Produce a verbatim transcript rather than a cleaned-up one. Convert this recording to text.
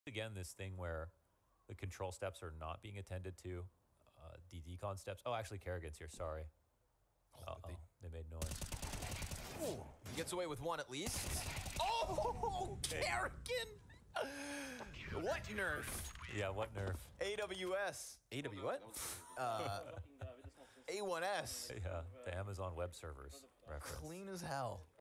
Again, this thing where the control steps are not being attended to. Uh, the decon steps. Oh, actually, Karrigan's here. Sorry. Uh oh, they... they made noise. Ooh, he gets away with one at least. Oh, Karrigan! What nerf? Yeah, what nerf? A W S. A W what? Uh, A one S. Yeah, the Amazon Web Servers reference. Clean as hell.